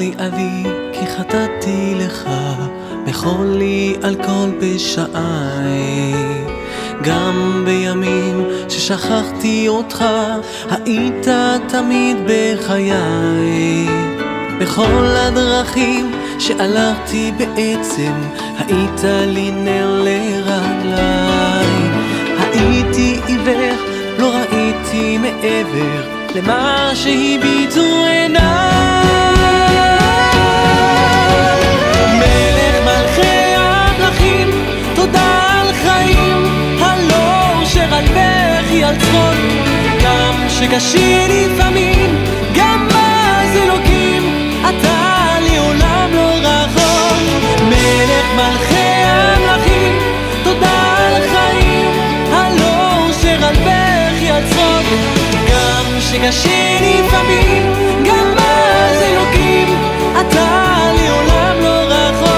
אלי אבי כי חטאתי לך, מחול לי על כל פשעי. גם בימים ששכחתי אותך, היית תמיד בחיי. בכל הדרכים שהלכתי בעצם, היית לי נר לרגליי. הייתי עיוור, לא ראיתי מעבר למה שהביטו עיניי. מלך מלכי המלכים, תודה על חיים, הלא אושר על בכי על צחוק. גם שקשה לפעמים, גם אז אלוקים, אתה לי עולם לא רחוק. מלך מלכי המלכים, תודה על חיים, הלא אושר על בכי על צחוק. גם שקשה לפעמים, גם אז אלוקים, אתה לי עולם לא רחוק.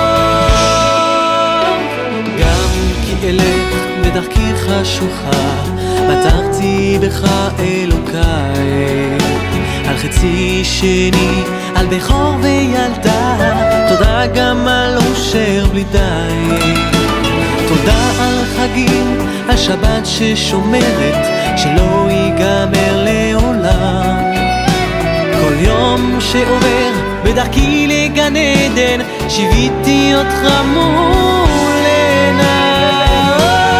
גם כי אלך בדרכי חשוכה, בטחתי בך אלוקיי. על חצי שני, על בכור וילדה, תודה גם על אושר בלי די. תודה על חגים, על שבת ששומרת, שלא ייגמר לעולם. כל יום שעובר בדרכי לגן עדן, שיוויתי אותך מול עיניי.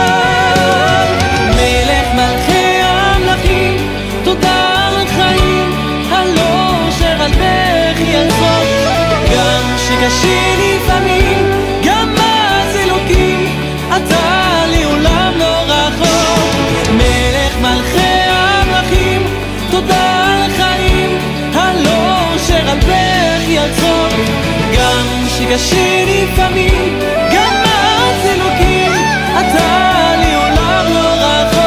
מלך מלכי המלכים, תודה על חיים, הלא אושר על בכי על צחוק. גם שקשה לפעמים, גם אז אלוקים, אתה לי עולם לא רחוק. מלך מלכי המלכים, תודה על חיים, הלא אושר על בכי על צחוק. גם שקשה לפעמים, גם אז אלוקים, אתה לי עולם לא רחוק.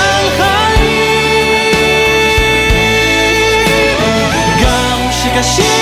Cause